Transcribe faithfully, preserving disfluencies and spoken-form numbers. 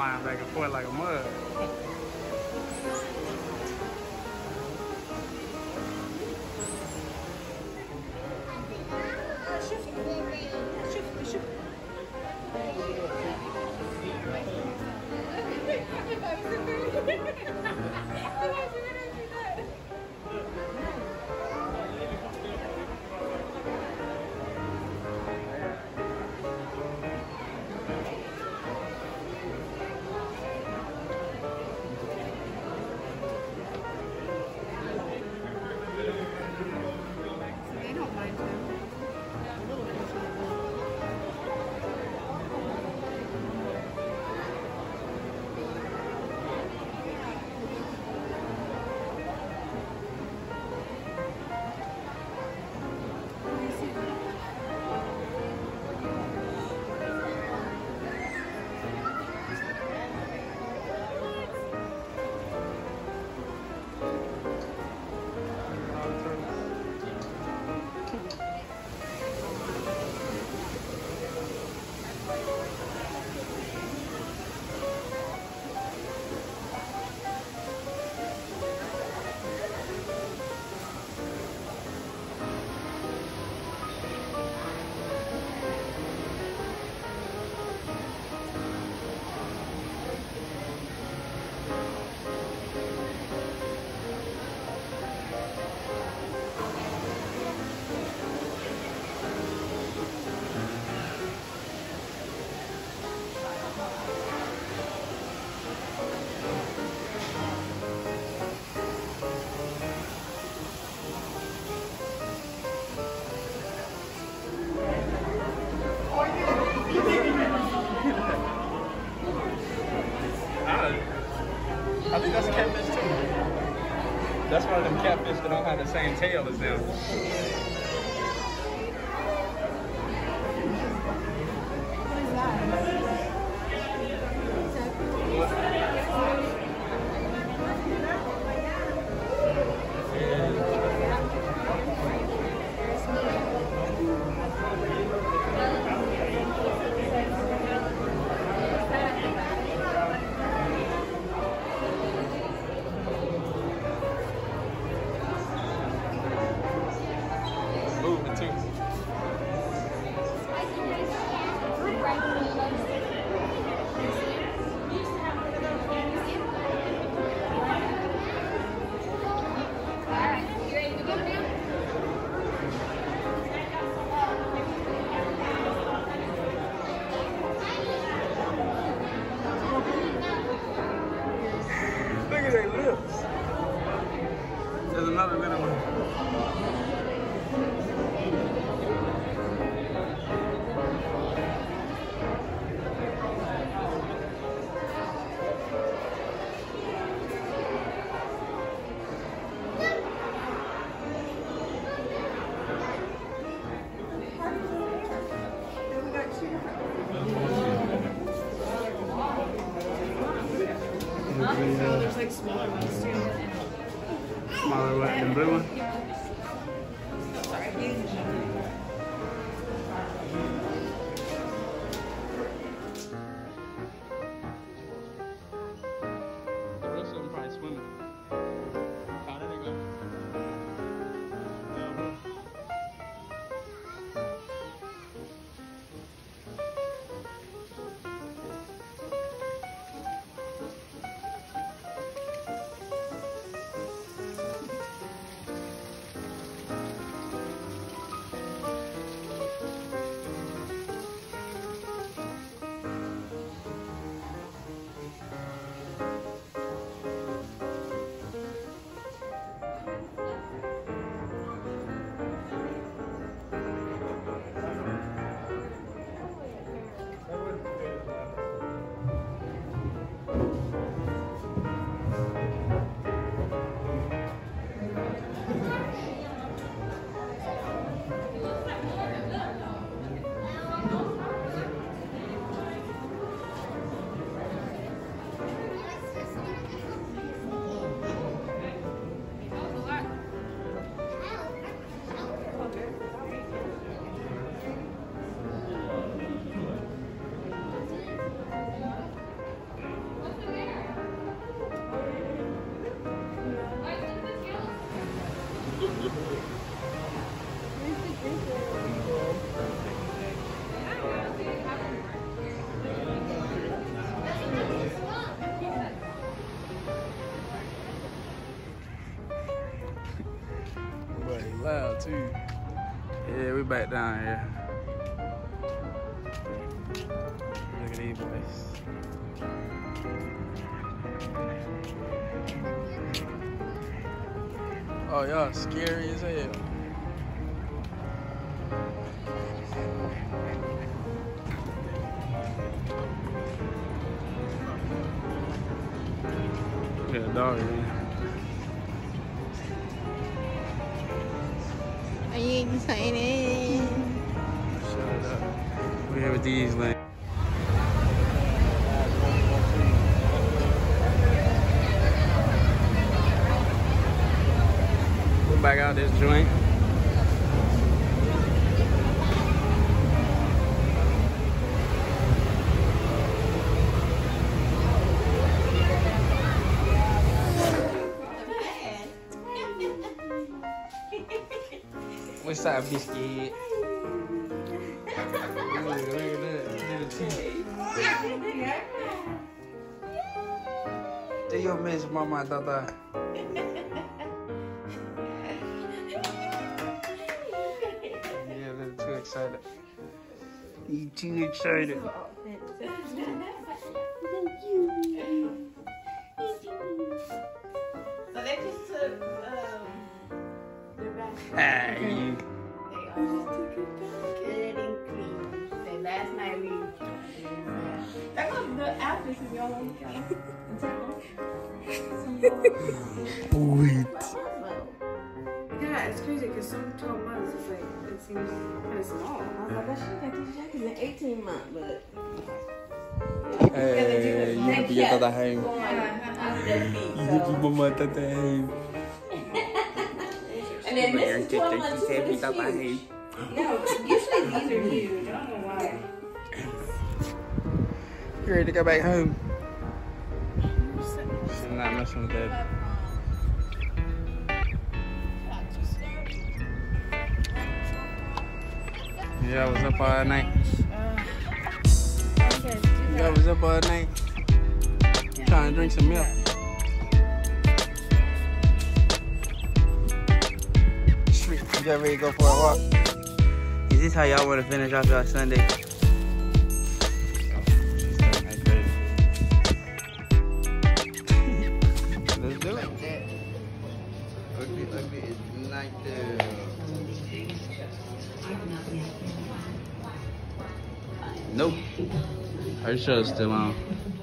flying back and forth like a mug. I think that's a catfish too. That's one of them catfish that don't have the same tail as them. What is that? There's another little one. Oh, there's like smaller ones too. Smaller what? The blue one? The rest of them probably swimming. Oh, there they go. Everybody loud too. Yeah, we back down here. Look at these boys. Oh, y'all scary as hell. Yeah, dog, man. Are you excited? Shut up. We here with these, like. We're back out this joint. What's that biscuit? Look at that. Look at the teeth. Do your miss, mama, tata. Yeah, a little too excited. You too excited. So they just took um, their back. Hey. They all good and clean. Say last night we. That was good outfits if y'all want to go. Wait. Yeah, it's crazy because some twelve months is like, it seems kind of small. I was like, I should have these jackets in eighteen months, but. Hey, you have to get that home. Going out their feet, You have to so. mama tata home. And then this is twelve months too, but it's huge. No, usually these are huge. I don't know why. You ready to go back home? She's not messing with that. Yeah, I was up all night. Yeah, I was up all night. Trying to drink some milk. Sweet. You got ready to go for a walk? Is this how y'all want to finish off y'all Sunday? Let's do it. Ugly, ugly is like that. Nope. Her show's still on.